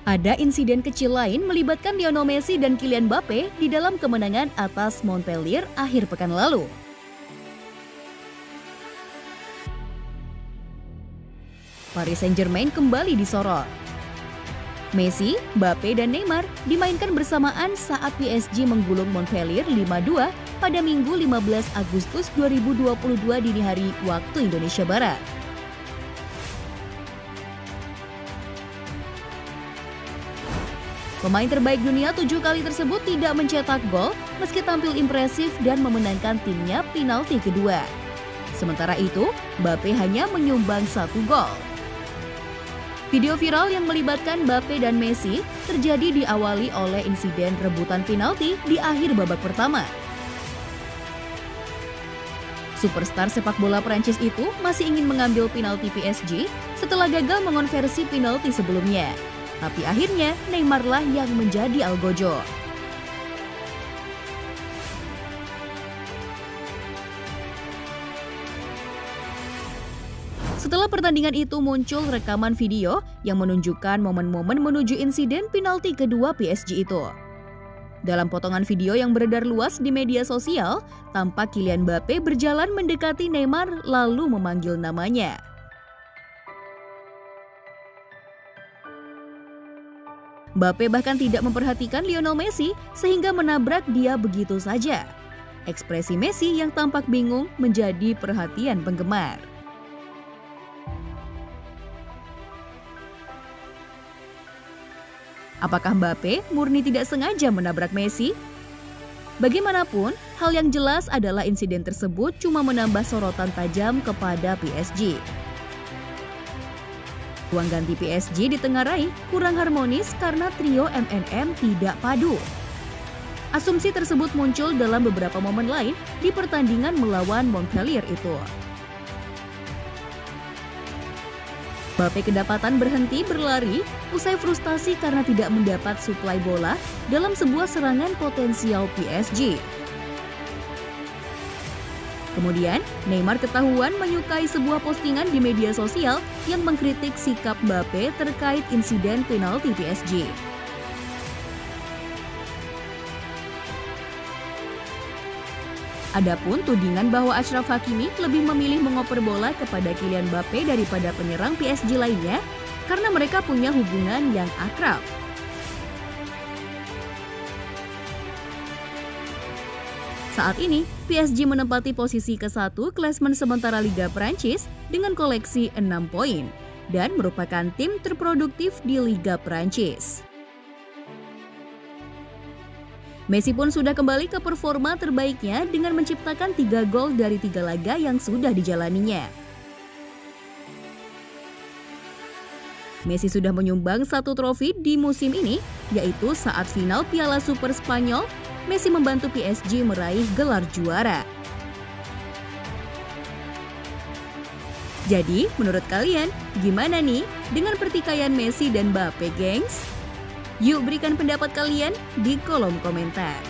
Ada insiden kecil lain melibatkan Lionel Messi dan Kylian Mbappe di dalam kemenangan atas Montpellier akhir pekan lalu. Paris Saint-Germain kembali disorot. Messi, Mbappe, dan Neymar dimainkan bersamaan saat PSG menggulung Montpellier 5-2 pada Minggu 15 Agustus 2022 dini hari waktu Indonesia Barat. Pemain terbaik dunia 7 kali tersebut tidak mencetak gol meski tampil impresif dan memenangkan timnya penalti kedua. Sementara itu, Mbappe hanya menyumbang 1 gol. Video viral yang melibatkan Mbappe dan Messi terjadi diawali oleh insiden rebutan penalti di akhir babak pertama. Superstar sepak bola Prancis itu masih ingin mengambil penalti PSG setelah gagal mengonversi penalti sebelumnya. Tapi akhirnya Neymarlah yang menjadi algojo. Setelah pertandingan itu muncul rekaman video yang menunjukkan momen-momen menuju insiden penalti kedua PSG itu. Dalam potongan video yang beredar luas di media sosial, tampak Kylian Mbappe berjalan mendekati Neymar lalu memanggil namanya. Mbappe bahkan tidak memperhatikan Lionel Messi sehingga menabrak dia begitu saja. Ekspresi Messi yang tampak bingung menjadi perhatian penggemar. Apakah Mbappe murni tidak sengaja menabrak Messi? Bagaimanapun, hal yang jelas adalah insiden tersebut cuma menambah sorotan tajam kepada PSG. Ruang ganti PSG ditengarai kurang harmonis karena trio MNM tidak padu. Asumsi tersebut muncul dalam beberapa momen lain di pertandingan melawan Montpellier itu. Mbappe kedapatan berhenti berlari usai frustasi karena tidak mendapat suplai bola dalam sebuah serangan potensial PSG. Kemudian, Neymar ketahuan menyukai sebuah postingan di media sosial yang mengkritik sikap Mbappe terkait insiden penalti PSG. Adapun tudingan bahwa Achraf Hakimi lebih memilih mengoper bola kepada Kylian Mbappe daripada penyerang PSG lainnya karena mereka punya hubungan yang akrab. Saat ini, PSG menempati posisi ke-1 klasemen sementara Liga Prancis dengan koleksi 6 poin dan merupakan tim terproduktif di Liga Prancis. Messi pun sudah kembali ke performa terbaiknya dengan menciptakan 3 gol dari 3 laga yang sudah dijalaninya. Messi sudah menyumbang 1 trofi di musim ini, yaitu saat final Piala Super Spanyol, Messi membantu PSG meraih gelar juara. Jadi, menurut kalian, gimana nih dengan pertikaian Messi dan Mbappe, gengs? Yuk berikan pendapat kalian di kolom komentar.